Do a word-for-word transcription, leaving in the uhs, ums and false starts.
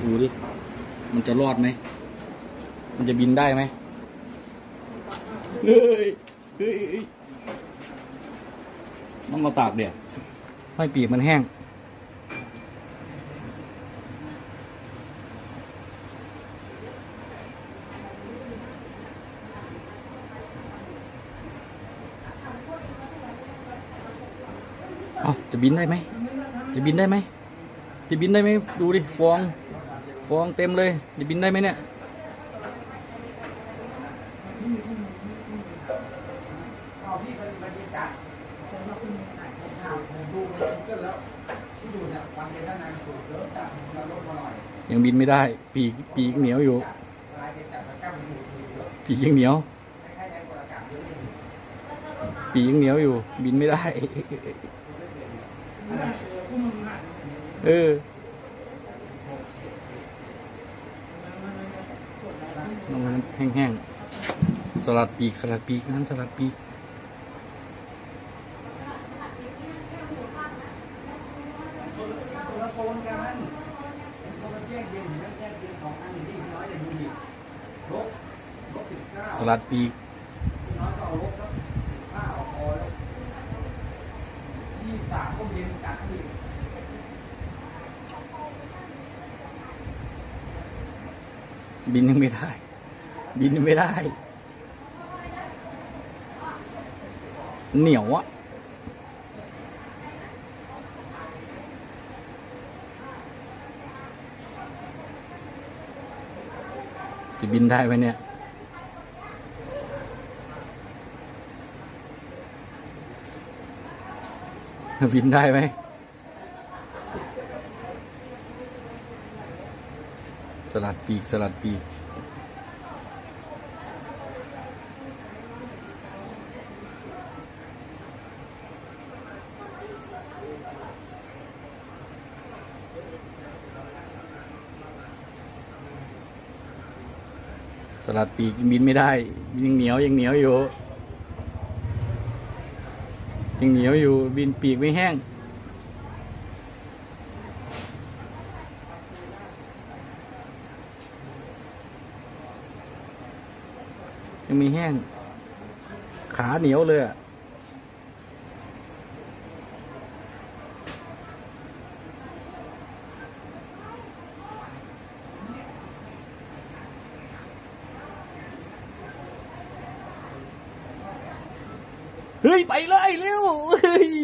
ดูดิมันจะรอดไหมมันจะบินได้ไหมเฮ้ยเฮ้ยต้องมาตากเดี๋ยวให้ปีกมันแห้งเอาจะบินได้ไหมจะบินได้ไหมจะบินได้ไหมดูดิฟองฟองเต็มเลยจะบินได้ไหมเนี่ยยังบินไม่ได้ปีกปีกเหนียวอยู่ปีกยังเหนียวปีกยังเหนียวอยู่บินไม่ได้เออน้องมันแห้งๆสลัดปีกสลัดปีกนั้นสลัดปีกสลัดปีกบินยังไม่ได้บินยังไม่ได้เหนียวอะจะบินได้ไหมเนี่ยบินได้ไหมสลัดปีกสลัดปีกสลัดปีกบินไม่ได้ยังเหนียวยังเหนียวอยู่ยังเหนียวอยู่บินปีกไม่แห้งยังมีแห้งขาเหนียวเลยอะเฮ้ยไปเลยเร็วเฮ้ย